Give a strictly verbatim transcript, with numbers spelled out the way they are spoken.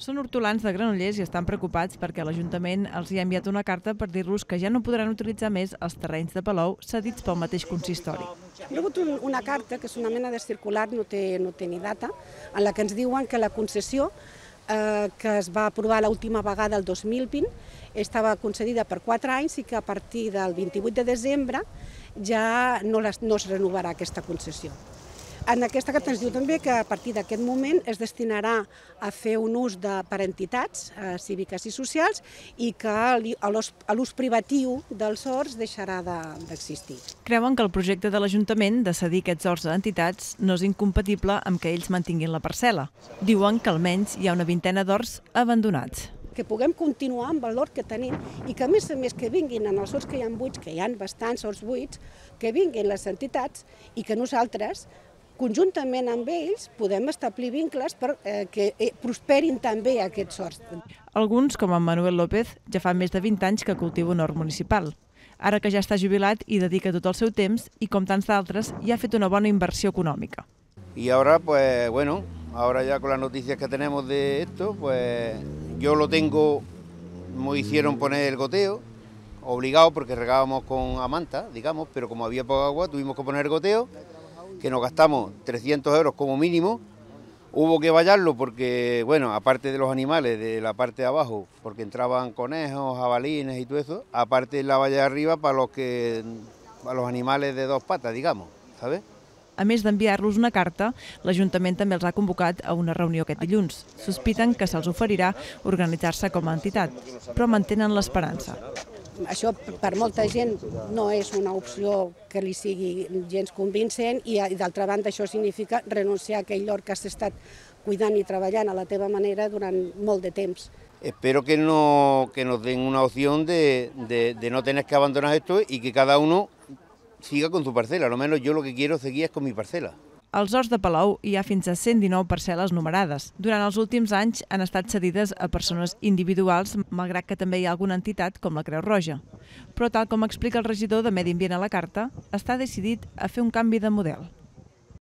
Són hortolans de Granollers i estan preocupats perquè l'Ajuntament els hi ha enviat una carta per dir-los que ja no podran utilitzar més els terrenys de Palou cedits pel mateix consistori. Hi ha hagut una carta, que és una mena de circular, no té, no té ni data, en la que ens diuen que la concessió eh, que es va aprovar l'última vegada el dos mil vint estava concedida per quatre anys i que a partir del vint-i-vuit de desembre ja no, les, no es renovarà aquesta concessió. En aquesta carta ens diu també que a partir d'aquest moment es destinarà a fer un ús de, per entitats eh, cíviques i socials i que l'ús privatiu dels horts deixarà d'existir. De, Creuen que el projecte de l'Ajuntament de cedir aquests horts a entitats no és incompatible amb que ells mantinguin la parcel·la. Diuen que almenys hi ha una vintena d'horts abandonats. Que puguem continuar amb l'hort que tenim i que a més a més que vinguin en els horts que hi ha buits, que hi ha bastants horts buits, que vinguin les entitats i que nosaltres conjuntament amb ells podem establir vincles perquè prosperin també aquests horts. Alguns, com en Manuel López, ja fa més de vint anys que cultiva un hort municipal. Ara que ja està jubilat hi dedica tot el seu temps i, com tants d'altres, ja ha fet una bona inversió econòmica. Y ahora, pues bueno, ahora ya con las noticias que tenemos de esto, pues yo lo tengo, me hicieron poner el goteo, obligado porque regábamos con amanta, digamos, pero como había poca agua tuvimos que poner el goteo, que nos gastamos trescientos euros como mínimo. Hubo que vallarlo porque, bueno, aparte de los animales de la parte de abajo, porque entraban conejos, jabalines y todo eso, aparte la valla de arriba para los, que, para los animales de dos patas, digamos, ¿sabes? A més d'enviar-los una carta, l'Ajuntament també els ha convocat a una reunió aquest dilluns. Sospiten que se'ls oferirà organitzar-se com a entitat, però mantenen l'esperança. Això per molta gent no és una opció que li sigui gens convincent i d'altra banda això significa renunciar a aquell hort que has estat cuidant i treballant a la teva manera durant molt de temps. Espero que, no, que nos den una opción de, de, de no tener que abandonar esto y que cada uno siga con su parcela. Al menos yo lo que quiero seguir es con mi parcela. Als horts de Palou hi ha fins a cent dinou parcel·les numerades. Durant els últims anys han estat cedides a persones individuals, malgrat que també hi ha alguna entitat com la Creu Roja. Però, tal com explica el regidor de Medi Ambient a la carta, està decidit a fer un canvi de model.